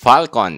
Falcon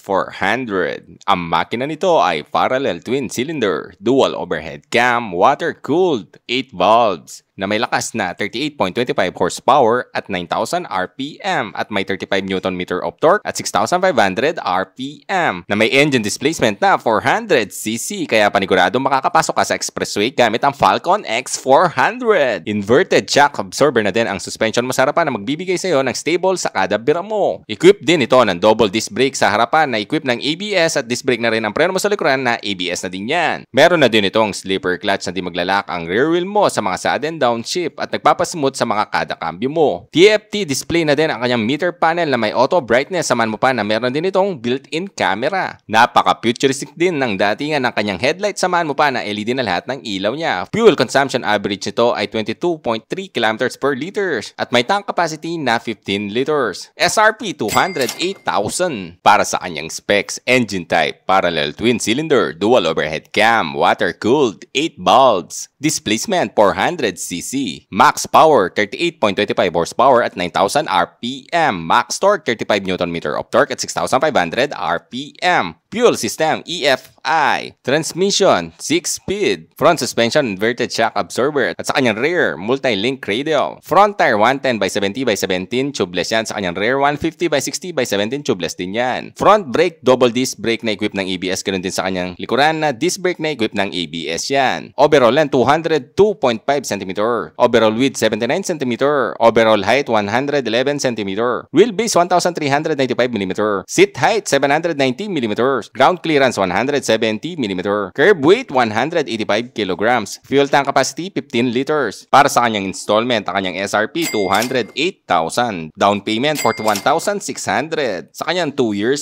X400. Ang makina nito ay parallel twin-cylinder, dual overhead cam, water-cooled, 8 valves, na may lakas na 38.25 horsepower at 9,000 RPM at may 35 Nm of torque at 6,500 RPM na may engine displacement na 400cc kaya panigurado makakapasok ka sa expressway gamit ang Falcon X400. Inverted shock absorber na din ang suspension mo sa harapan na magbibigay sa iyo ng stable sa kada bira mo. Equipped din ito ng double disc brake sa harapan na equipped ng ABS at disc brake na rin ang preno mo sa likuran na ABS na din yan. Meron na din itong slipper clutch na di maglalak ang rear wheel mo sa mga sudden downshift at nagpapasmooth sa mga kada cambio mo. TFT display na din ang kanyang meter panel na may auto brightness, samahan mo pa na meron din itong built-in camera. Napaka-futuristic din ng datingan ng kanyang headlight, samahan mo pa na LED na lahat ng ilaw niya. Fuel consumption average nito ay 22.3 km per liter at may tank capacity na 15 liters. SRP 208,000. Para sa kanyang specs, engine type, parallel twin-cylinder, dual overhead cam, water-cooled, 8 valves, displacement 400cc, max power 38.25 horsepower at 9,000 RPM, max torque 35 Nm of torque at 6,500 RPM, fuel system EFI, transmission 6-speed, front suspension inverted shock absorber at sa kanyang rear multi-link radial, front tire 110/70/17 tubeless yan, sa kanyang rear 150/60/17 tubeless din yan, front brake double disc brake na equipped ng ABS, ganoon din sa kanyang likuran na disc brake na equipped ng ABS yan. Overall length 202.5 cm, overall width 79 cm, overall height 111 cm, wheelbase 1,395 mm, seat height 790 mm, ground clearance 170 mm, curb weight 185 kg, fuel tank capacity 15 liters. Para sa kanyang installment, ang kanyang SRP 208,000, down payment 41,600, sa kanyang 2 years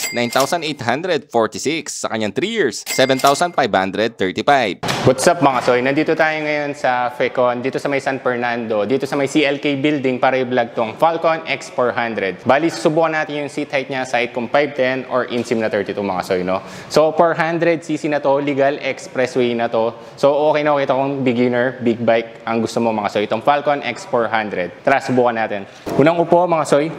9,846, sa kanyang 3 years 7,535. What's up mga soy? Nandito tayo ngayon sa FECON, dito sa may San Fernando, dito sa may CLK building para i-vlog tong Falcon X400. Bali, susubukan natin yung seat height niya sa height kung 5'10 or insim na 32 mga soy, no? So, 400cc na to, legal expressway na to. So, okay na okay ito kung beginner, big bike ang gusto mo mga soy. Itong Falcon X400. Tara, subukan natin. Unang upo mga soy.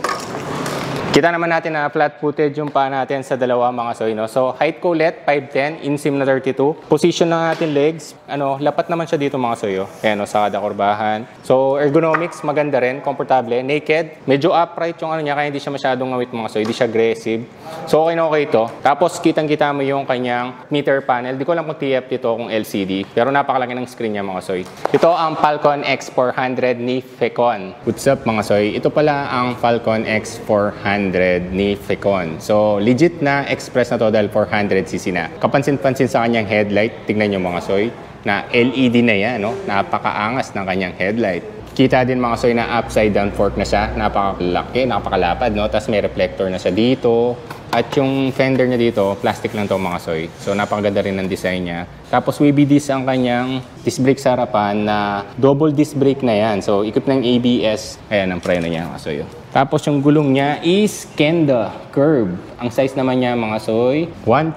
Kita naman natin na flat footed yung paa natin sa dalawa mga soy, no? So, height ko ulit, 5'10", insim na 32. Position ng ating legs, lapat naman siya dito mga soy, oh. Ayan, sa kada kurbahan. So, ergonomics, maganda rin, komportable. Naked, medyo upright yung niya, kaya hindi siya masyadong ngawit mga soy, hindi siya aggressive. So, okay na okay ito. Tapos, kitang-kita mo yung kanyang meter panel. Di ko lang kung TFT ito, kung LCD. Pero napakalaki ng screen niya mga soy. Ito ang Falcon X400 ni FECON. What's up mga soy? Ito pala ang Falcon X400 ni FECON. So, legit na express na to dahil 400cc na. Kapansin-pansin sa kanyang headlight, tignan nyo mga soy, na LED na yan, no? Napakaangas ng kanyang headlight. Kita din mga soy na upside down fork na siya. Napakalaki, napakalapad, no? Tapos may reflector na siya dito. At yung fender niya dito, plastic lang to mga soy. So, napakaganda rin ng design niya. Tapos, wavy disc ang kanyang disc brake sa harapan na double disc brake na yan. So, equip ng ABS. Ayan ang preno niya mga soy. Tapos, yung gulong niya is Kenda curve. Ang size naman niya mga soy,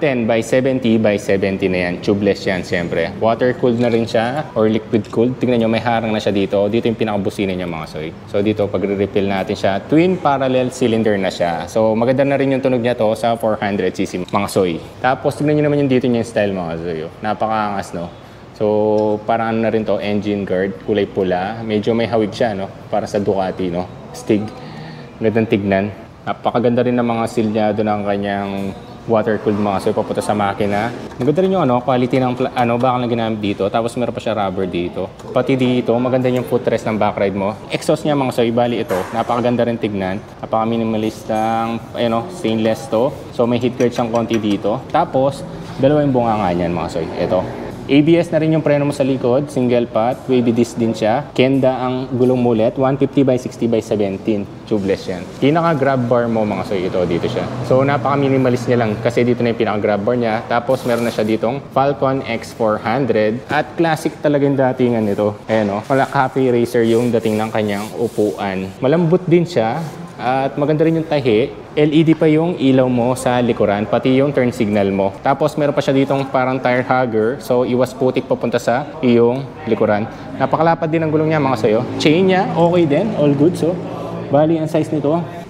110/70/70 na yan. Tubeless yan, siyempre. Water-cooled na rin siya or liquid-cooled. Tingnan nyo, may harang na siya dito. Dito yung pinakabusina niya mga soy. So, dito, pag re-refill natin siya, twin parallel cylinder na siya. So, maganda na rin yung tunog niya to sa 400cc mga soy. Tapos, tignan nyo naman yung dito niya yung style mga soy. Napakaangas, no? So, parang na rin to, engine guard, kulay pula. Medyo may hawig siya, no? Para sa Ducati, no? Stig. Magandang tignan. Napakaganda rin ng mga seal niya doon ang kanyang water-cooled mga soy papunta sa makina. Maganda rin yung quality ng bakal na ginamit dito. Tapos meron pa siya rubber dito. Pati dito, maganda yung footrest ng backride mo. Exhaust niya mga soy, bali ito. Napakaganda rin tignan. Napaka-minimalist ng stainless to. So may heat guard siyang konti dito. Tapos, dalawa yung bunganga niyan mga soy. Ito. ABS na rin yung preno mo sa likod, single pot, wavy disc din siya. Kenda ang gulong mulet, 150/60/17, tubeless yan. Pinaka-grab bar mo mga soy, ito, dito siya. So, napaka-minimalist niya lang kasi dito na yung pinaka-grab bar niya. Tapos, meron na siya ditong Falcon X400 at classic talaga yung datingan nito. Ayan wala coffee racer yung dating ng kanyang upuan. Malambot din siya. At maganda rin yung tahi. LED pa yung ilaw mo sa likuran, pati yung turn signal mo. Tapos meron pa siya ditong parang tire hugger. So iwas putik papunta sa iyong likuran. Napakalapad din ang gulong niya mga sayo. Chain niya, okay din, all good. So, bali ang size nito,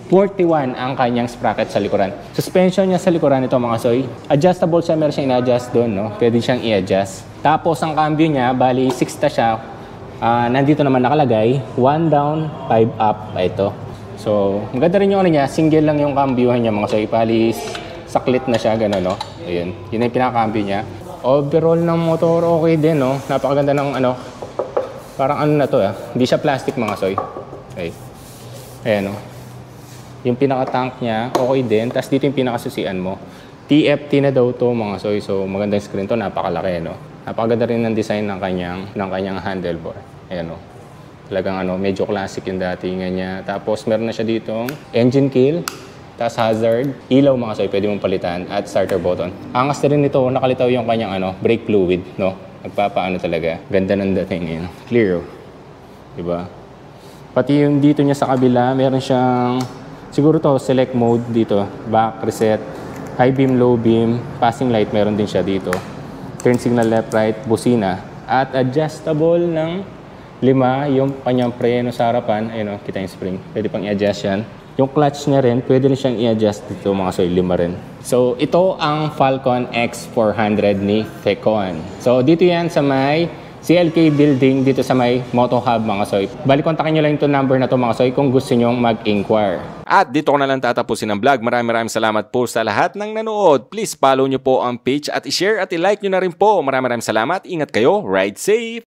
41 ang kanyang sprocket sa likuran. Suspension niya sa likuran ito mga soy. Adjustable siya, meron siyang ina-adjust doon, no? Pwede siyang i-adjust. Tapos ang cambio niya, bali 6 na siya. Nandito naman nakalagay, 1 down, 5 up. Ito. So, maganda rin yung ano niya, single lang yung cambiohan niya mga soy. Bali, saklit na siya, gano'n, no? Ayun, yun yung pinaka-cambio niya. Overall ng motor, okay din, no? Napakaganda ng ano, parang ano na to, Hindi siya plastic mga soy. Okay. Ayan, no? Yung pinaka-tank niya, okay din. Tapos dito yung pinaka-susian mo. TFT na daw to mga soy. So magandang screen to, napakalaki, no? Napakaganda rin ng design ng kanyang handlebar. Ayan, no? Talagang ano, medyo classic yung datingan niya. Tapos meron na siya ditong engine kill, tapos hazard, ilaw mga soy, pwede mong palitan, at starter button. Angas na rin nito, nakalitaw yung kanyang ano, brake fluid, no? Nagpapaano talaga. Ganda ng dating yun. Clear, diba? Pati yung dito niya sa kabila, meron siyang siguro to, select mode dito, back, reset, high beam, low beam, passing light, meron din siya dito. Turn signal left, right, busina. At adjustable ng 5 yung kanyang preno sa harapan. Ayun o, kita yung spring. Pwede pang i-adjust yan. Yung clutch niya rin, pwede rin siyang i-adjust dito mga soy, 5 rin. So, ito ang Falcon X400 ni Fecon. So, dito yan sa may CLK building dito sa may Moto Hub mga soy. Bali, kontakin nyo lang itong number na to mga soy kung gusto nyong mag-inquire. At dito ko na lang tatapusin ang vlog. Maraming salamat po sa lahat ng nanood. Please follow nyo po ang page at i-share at i-like nyo na rin po. Maraming salamat. Ingat kayo. Ride safe!